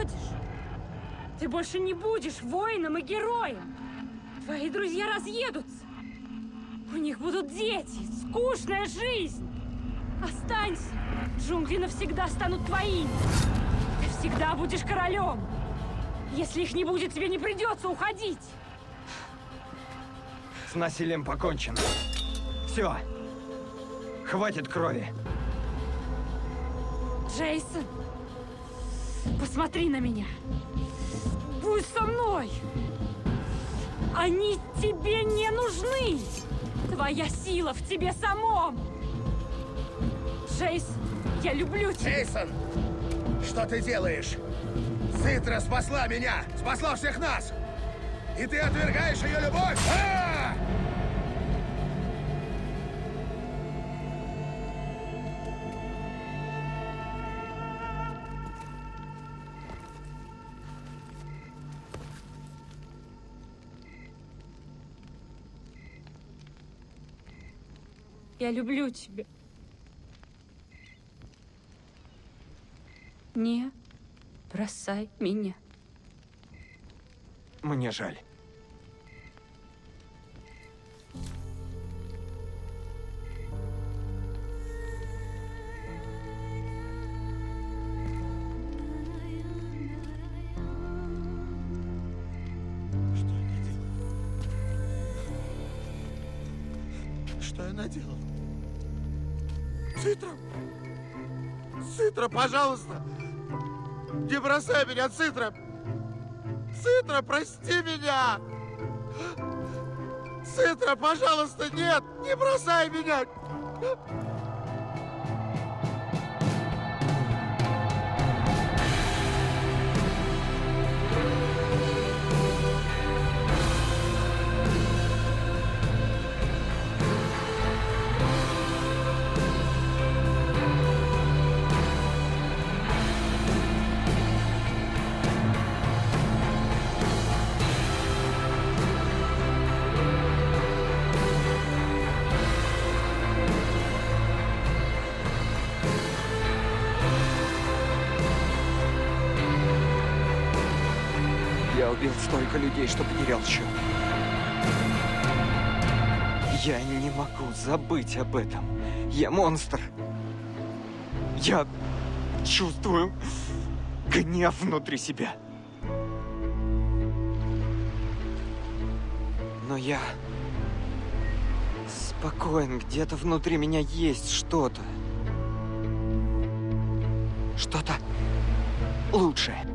уходишь. Ты больше не будешь воином и героем. Твои друзья разъедутся. У них будут дети, скучная жизнь. Останься. Джунгли навсегда станут твоими. Ты всегда будешь королем. Если их не будет, тебе не придется уходить. С насилием покончено. Все. Хватит крови. Джейсон, посмотри на меня. Будь со мной. Они тебе не нужны. Твоя сила в тебе самом. Джейсон, я люблю тебя. Джейсон, что ты делаешь? Цитра спасла меня, спасла всех нас. И ты отвергаешь ее любовь? Я люблю тебя. Не бросай меня. Мне жаль. Что я наделал? Цитра! Цитра, пожалуйста! Не бросай меня, Цитра! Цитра, прости меня! Цитра, пожалуйста, нет! Не бросай меня! Я убил столько людей, что потерял счет. Я не могу забыть об этом. Я монстр. Я чувствую гнев внутри себя. Но я спокоен. Где-то внутри меня есть что-то. Что-то лучшее.